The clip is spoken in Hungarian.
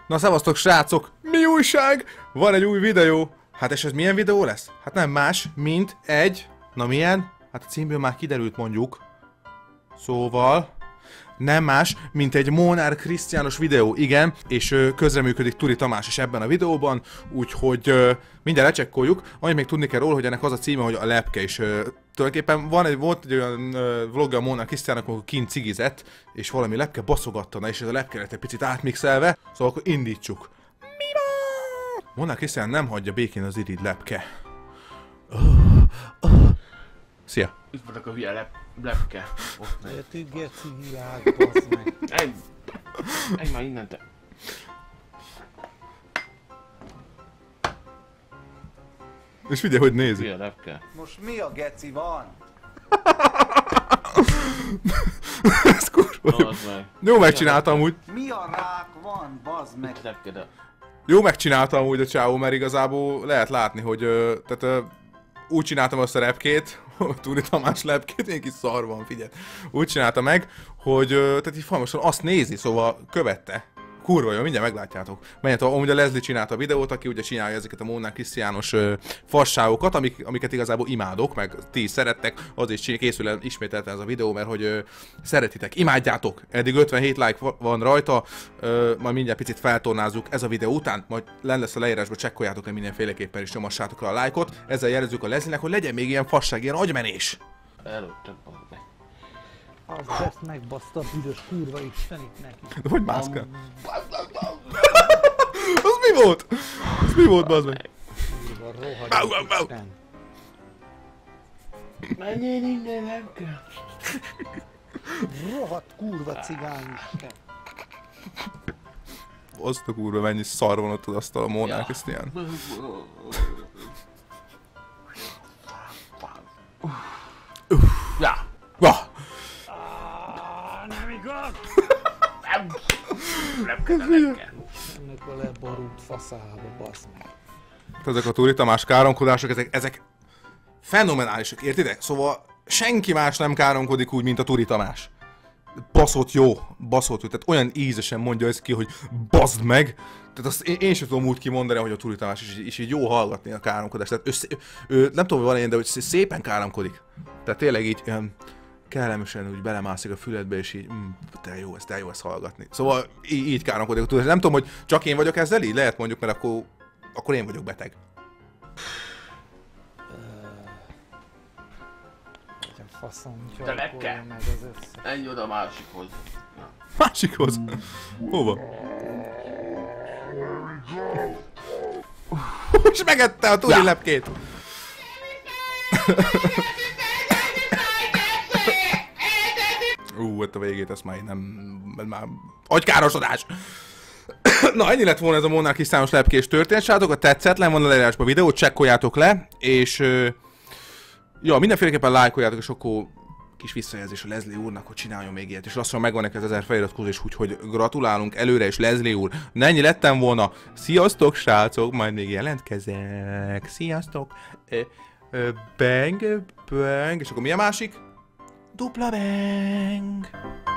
Na szevasztok srácok! Mi újság? Van egy új videó! Hát és ez milyen videó lesz? Hát nem más, mint egy... Na milyen? Hát a címből már kiderült mondjuk. Szóval... Nem más, mint egy Molnár Krisztiános videó, igen, és közreműködik Turi Tamás is ebben a videóban, úgyhogy mindjárt lecsekkoljuk. Amit még tudni kell róla, hogy ennek az a címe, hogy a lepke, és tulajdonképpen volt egy olyan vlogja a Molnár Krisztiának, amikor kint cigizett, és valami lepke baszogatta, na, és ez a lepke lett egy picit átmixelve, szóval akkor indítsuk. Mi van? Molnár Krisztián nem hagyja békén az irigy lepke. Szia! Itt vannak a hülye lepke. Értük, geci világ, bassz meg. Egy már innen te. És figyelj, hogy nézi. Hülye lepke. Most mi a geci van? Ez kurva jó. Jó megcsinálta amúgy. Mi a rák van, bazd meg? Lepke, de... Jó megcsinálta amúgy a csávó, mert igazából lehet látni, hogy úgy csináltam azt a repkét, Turi Tamás lepkét, én kis szar van, figyelj. Úgy csinálta meg, hogy tehát így folyamatosan azt nézi, szóval követte. Kurva jó, mindjárt meglátjátok. Menjetek, amúgy a Leslie csinálta a videót, aki ugye csinálja ezeket a Molnár Krisztiános fasságokat, amiket igazából imádok, meg ti is szerettek, azért is készül ismételten ez a videó, mert hogy szeretitek, imádjátok. Eddig 57 like van rajta, majd mindjárt picit feltornázzuk ez a videó után, majd lenn lesz a leírásban, csekkoljátok le mindenféleképpen és nyomassátok le a lájkot. Ezzel jelezzük a Leslie-nek, hogy legyen még ilyen fasság, ilyen agymenés. Előttem, meg. Az ezt megbaszta a büdös kurva istenit neki. Hogy mászkál? Az mi volt? Az mi volt, bazd meg? Kurva rohadt isten. Menjél innen, lepke. Rohadt kurva cigány isten. Azt a kurva, mennyi szar van ott az asztal a Molnár Krisztián. Ja. Nem igaz? Lepke, de lepke. Ennek a leborult faszába, bassz meg. Ezek a Turi Tamás káromkodások, ezek fenomenálisak, értitek? Szóval senki más nem káromkodik úgy, mint a Turi Tamás. Baszott jó, tehát olyan ízesen mondja ez ki, hogy baszd meg. Tehát azt én sem tudom úgy kimondani, hogy a Turi Tamás is így jó hallgatni a káromkodást. Tehát ő nem tudom, hogy van ilyen, de hogy szépen káromkodik. Tehát tényleg így ilyen kellemesen úgy belemászik a füledbe, és így te jó ezt hallgatni. Szóval így káromkodik. Nem tudom, hogy csak én vagyok ezzel így? Lehet mondjuk, mert akkor én vagyok beteg. Faszom, De lepke. meg az összes. Ennyi oda a másikhoz. Másikhoz? Hova? És megette a Turi lepkét! Hát a végét ezt már én nem... már... agykárosodás! Na, ennyi lett volna ez a Molnár Krisztiános lepkés történet, srácok, ha tetszett, len van a leírásban a videót, csekkoljátok le, és... ja, mindenféleképpen lájkoljátok, és akkor kis visszajelzés a Leslie úrnak, hogy csináljon még ilyet, és lassan megvan neki az 1000 feliratkozás, úgyhogy gratulálunk előre, és Leslie úr, na ennyi lettem volna. Sziasztok, srácok, majd még jelentkezek. Sziasztok. Bang, bang, és akkor mi a másik? Dupla bang.